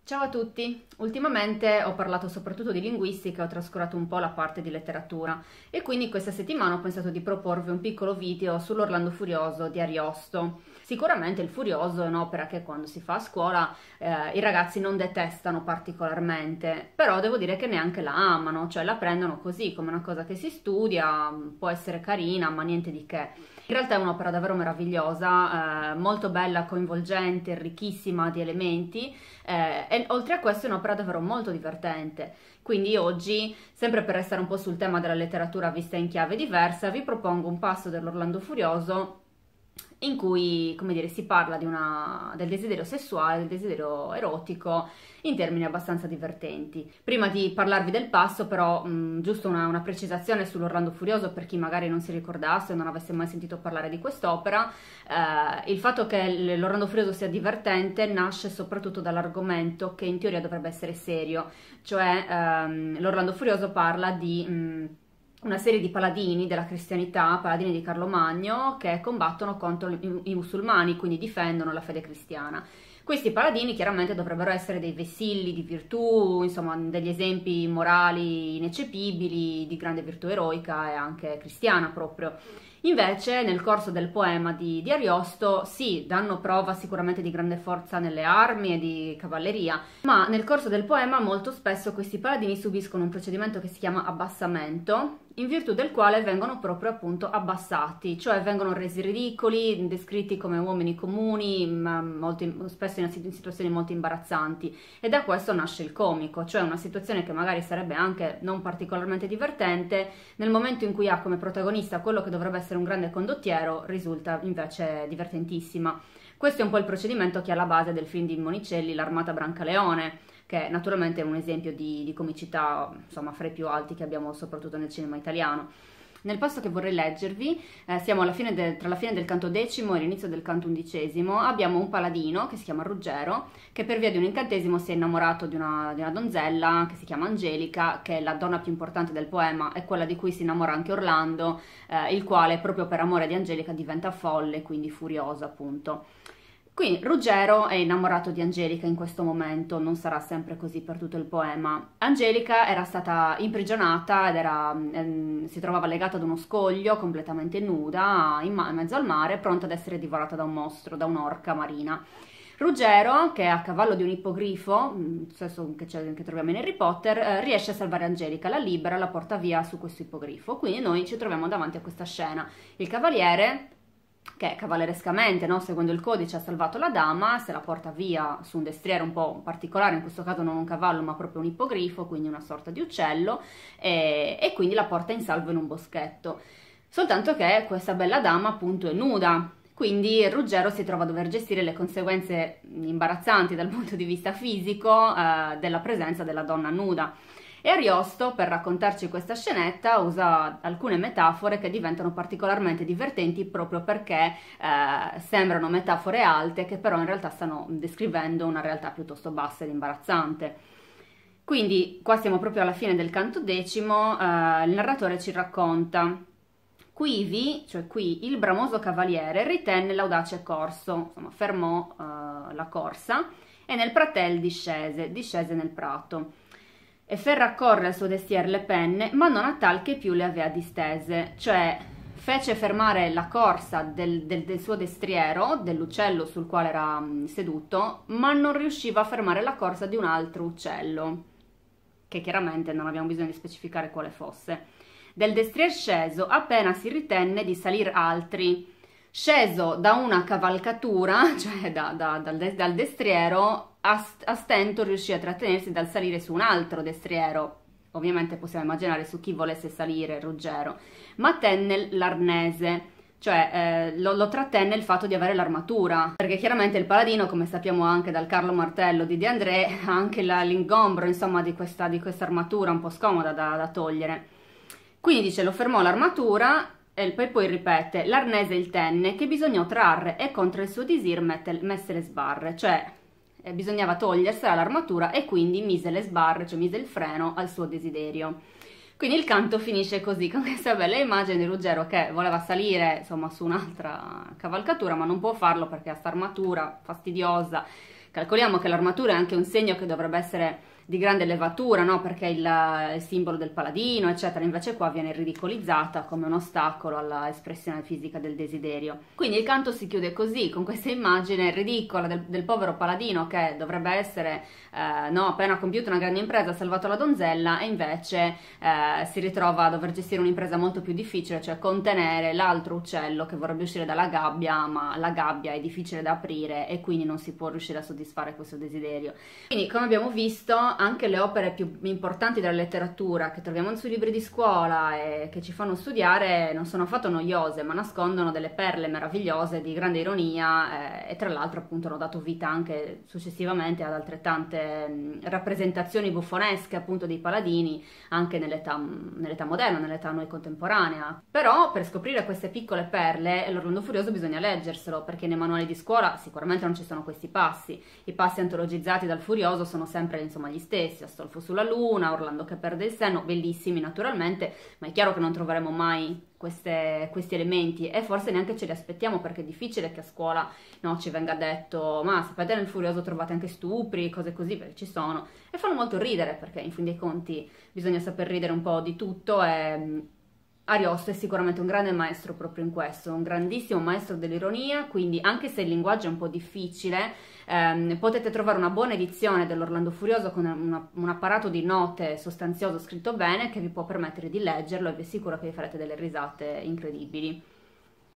Ciao a tutti! Ultimamente ho parlato soprattutto di linguistica, ho trascurato un po' la parte di letteratura e quindi questa settimana ho pensato di proporvi un piccolo video sull'Orlando Furioso di Ariosto. Sicuramente il Furioso è un'opera che quando si fa a scuola i ragazzi non detestano particolarmente, però devo dire che neanche la amano, cioè la prendono così come una cosa che si studia, può essere carina, ma niente di che. In realtà è un'opera davvero meravigliosa, molto bella, coinvolgente, ricchissima di elementi e oltre a questo è un'opera davvero molto divertente. Quindi oggi, sempre per restare un po' sul tema della letteratura vista in chiave diversa, vi propongo un passo dell'Orlando Furioso in cui, come dire, si parla del desiderio sessuale, del desiderio erotico in termini abbastanza divertenti. Prima di parlarvi del passo, però, giusto una precisazione sull'Orlando Furioso per chi magari non si ricordasse o non avesse mai sentito parlare di quest'opera. Il fatto che l'Orlando Furioso sia divertente nasce soprattutto dall'argomento che in teoria dovrebbe essere serio, cioè l'Orlando Furioso parla di una serie di paladini della cristianità, paladini di Carlo Magno, che combattono contro i musulmani, quindi difendono la fede cristiana. Questi paladini chiaramente dovrebbero essere dei vessilli di virtù, insomma degli esempi morali ineccepibili, di grande virtù eroica e anche cristiana proprio. Invece nel corso del poema di Ariosto sì, danno prova sicuramente di grande forza nelle armi e di cavalleria, ma nel corso del poema molto spesso questi paladini subiscono un procedimento che si chiama abbassamento, in virtù del quale vengono proprio appunto abbassati, cioè vengono resi ridicoli, descritti come uomini comuni, ma spesso in situazioni molto imbarazzanti, e da questo nasce il comico, cioè una situazione che magari sarebbe anche non particolarmente divertente, nel momento in cui ha come protagonista quello che dovrebbe essere un grande condottiero, risulta invece divertentissima. Questo è un po' il procedimento che è alla base del film di Monicelli, L'Armata Brancaleone, che naturalmente è un esempio di comicità, insomma, fra i più alti che abbiamo soprattutto nel cinema italiano. Nel passo che vorrei leggervi, siamo tra la fine del canto decimo e l'inizio del canto undicesimo, abbiamo un paladino che si chiama Ruggero, che per via di un incantesimo si è innamorato di una donzella che si chiama Angelica, che è la donna più importante del poema, è quella di cui si innamora anche Orlando, il quale proprio per amore di Angelica diventa folle, quindi furioso appunto. Quindi Ruggero è innamorato di Angelica in questo momento, non sarà sempre così per tutto il poema. Angelica era stata imprigionata ed si trovava legata ad uno scoglio, completamente nuda, in mezzo al mare, pronta ad essere divorata da un mostro, da un'orca marina. Ruggero, che è a cavallo di un ippogrifo, stesso che troviamo in Harry Potter, riesce a salvare Angelica, la libera, la porta via su questo ippogrifo. Quindi noi ci troviamo davanti a questa scena. Il cavaliere, che cavallerescamente, no, seguendo il codice, ha salvato la dama, se la porta via su un destriero un po' particolare, in questo caso non un cavallo ma proprio un ippogrifo, quindi una sorta di uccello, e quindi la porta in salvo in un boschetto. Soltanto che questa bella dama appunto è nuda, quindi Ruggero si trova a dover gestire le conseguenze imbarazzanti dal punto di vista fisico della presenza della donna nuda. E Ariosto, per raccontarci questa scenetta, usa alcune metafore che diventano particolarmente divertenti proprio perché sembrano metafore alte che però in realtà stanno descrivendo una realtà piuttosto bassa ed imbarazzante. Quindi qua siamo proprio alla fine del canto decimo, il narratore ci racconta: quivi, cioè qui, il bramoso cavaliere ritenne l'audace corso, insomma fermò la corsa e nel pratel discese nel prato. E fe raccorre al suo destier le penne, ma non a tal che più le avea distese, cioè fece fermare la corsa del suo destriero, dell'uccello sul quale era seduto, ma non riusciva a fermare la corsa di un altro uccello, che chiaramente non abbiamo bisogno di specificare quale fosse. Del destrier sceso, appena si ritenne di salir altri. Sceso da una cavalcatura, cioè dal destriero, a stento riuscì a trattenersi dal salire su un altro destriero. Ovviamente possiamo immaginare su chi volesse salire Ruggero, ma tenne l'arnese, cioè lo trattenne il fatto di avere l'armatura, perché chiaramente il paladino, come sappiamo anche dal Carlo Martello di De André, ha anche l'ingombro, insomma, di questa armatura un po' scomoda da togliere. Quindi dice, lo fermò l'armatura e poi ripete, l'arnese il tenne che bisognò trarre e contro il suo disir messe le sbarre, cioè bisognava togliersela l'armatura e quindi mise le sbarre, cioè mise il freno al suo desiderio. Quindi il canto finisce così, con questa bella immagine di Ruggero che voleva salire, insomma, su un'altra cavalcatura, ma non può farlo perché ha sta armatura fastidiosa, Calcoliamo che l'armatura è anche un segno che dovrebbe essere di grande levatura, no? Perché è il simbolo del paladino, eccetera, invece qua viene ridicolizzata come un ostacolo alla espressione fisica del desiderio. Quindi il canto si chiude così, con questa immagine ridicola del povero paladino che dovrebbe essere, no, appena compiuto una grande impresa, ha salvato la donzella, e invece si ritrova a dover gestire un'impresa molto più difficile, cioè contenere l'altro uccello che vorrebbe uscire dalla gabbia, ma la gabbia è difficile da aprire e quindi non si può riuscire a soddisfare questo desiderio. Quindi, come abbiamo visto, anche le opere più importanti della letteratura che troviamo sui libri di scuola e che ci fanno studiare non sono affatto noiose, ma nascondono delle perle meravigliose di grande ironia, e tra l'altro appunto hanno dato vita anche successivamente ad altrettante rappresentazioni buffonesche appunto dei paladini anche nell'età moderna, nell'età noi contemporanea. Però per scoprire queste piccole perle l'Orlando Furioso bisogna leggerselo, perché nei manuali di scuola sicuramente non ci sono questi passi. I passi antologizzati dal Furioso sono sempre insomma gli stessi: Astolfo sulla luna, Orlando che perde il senno, bellissimi naturalmente, ma è chiaro che non troveremo mai questi elementi, e forse neanche ce li aspettiamo, perché è difficile che a scuola, no, ci venga detto: ma sapete, nel Furioso trovate anche stupri, cose così, perché ci sono, e fanno molto ridere, perché in fin dei conti bisogna saper ridere un po' di tutto. E Ariosto è sicuramente un grande maestro proprio in questo, un grandissimo maestro dell'ironia, quindi anche se il linguaggio è un po' difficile, potete trovare una buona edizione dell'Orlando Furioso con un apparato di note sostanzioso scritto bene, che vi può permettere di leggerlo, e vi assicuro che vi farete delle risate incredibili.